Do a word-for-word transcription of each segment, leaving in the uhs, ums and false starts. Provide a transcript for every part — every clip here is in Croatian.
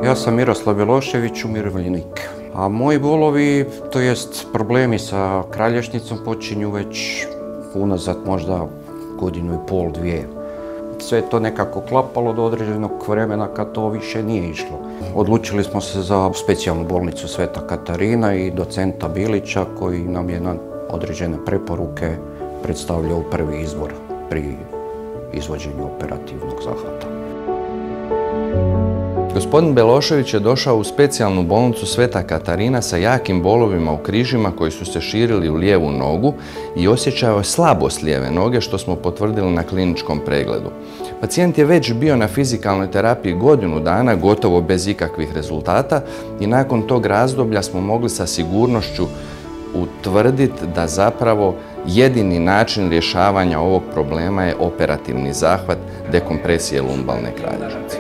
Ja sam Miroslav Belošević, umirovljenik. A moji bolovi, to jest problemi sa kralježnicom, počinju već unazad možda godinu i pol, dvije. Sve je to nekako klapalo do određenog vremena kad to više nije išlo. Odlučili smo se za specijalnu bolnicu Sveta Katarina i docenta Bilića koji nam je na određene preporuke predstavljao prvi izbor pri izvođenju operativnog zahvata. Gospodin Belošević je došao u specijalnu bolnicu Sveta Katarina sa jakim bolovima u križima koji su se širili u lijevu nogu i osjećao je slabost lijeve noge, što smo potvrdili na kliničkom pregledu. Pacijent je već bio na fizikalnoj terapiji godinu dana, gotovo bez ikakvih rezultata, i nakon tog razdoblja smo mogli sa sigurnošću utvrditi da zapravo jedini način rješavanja ovog problema je operativni zahvat dekompresije lumbalne kralježnice.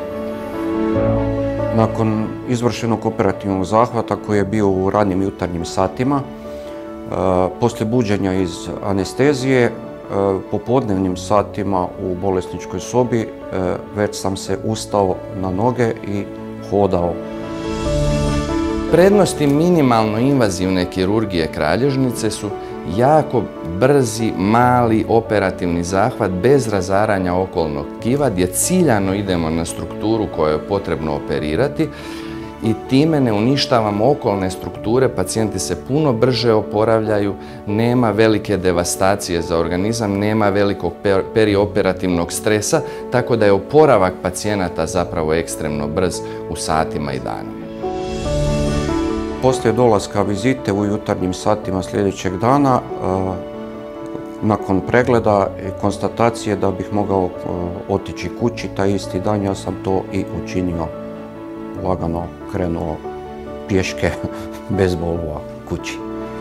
Nakon izvršenog operativnog zahvata koji je bio u radnim jutarnjim satima, poslije buđenja iz anestezije, popodnevnim satima u bolesničkoj sobi već sam se ustao na noge i hodao. Prednosti minimalno invazivne kirurgije kralježnice su jako brzi, mali operativni zahvat bez razaranja okolnog tkiva, gdje ciljano idemo na strukturu koju je potrebno operirati i time ne uništavamo okolne strukture, pacijenti se puno brže oporavljaju, nema velike devastacije za organizam, nema velikog perioperativnog stresa, tako da je oporavak pacijenata zapravo ekstremno brz u satima i danima. Poslije dolaska vizite u jutarnjim satima sljedećeg dana, nakon pregleda i konstatacije da bih mogao otići kući taj isti dan, ja sam to i učinio. Lagano krenuo pješke bez bolova kući.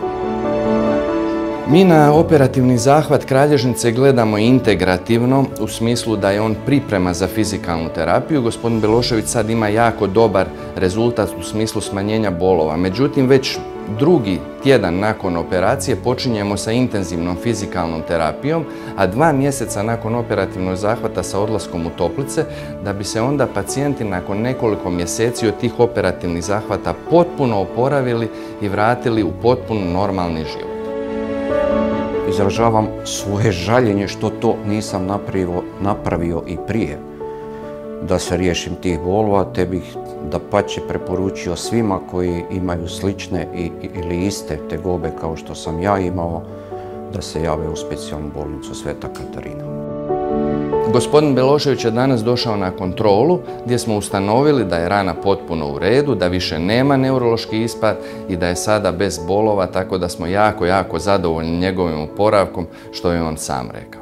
Mi na operativni zahvat kralježnice gledamo integrativno, u smislu da je on priprema za fizikalnu terapiju. Gospodin Belošević sad ima jako dobar rezultat u smislu smanjenja bolova. Međutim, već drugi tjedan nakon operacije počinjemo sa intenzivnom fizikalnom terapijom, a dva mjeseca nakon operativnog zahvata sa odlaskom u toplice, da bi se onda pacijenti nakon nekoliko mjeseci od tih operativnih zahvata potpuno oporavili i vratili u potpuno normalni život. Izražavam svoje žaljenje što to nisam napravio, napravio i prije da se riješim tih bolova, te bih dapače preporučio svima koji imaju slične i, ili iste tegobe kao što sam ja imao, da se jave u specijalnu bolnicu Sveta Katarina. Gospodin Belošević je danas došao na kontrolu gdje smo ustanovili da je rana potpuno u redu, da više nema neurološki ispad i da je sada bez bolova, tako da smo jako, jako zadovoljni njegovim oporavkom, što je on sam rekao.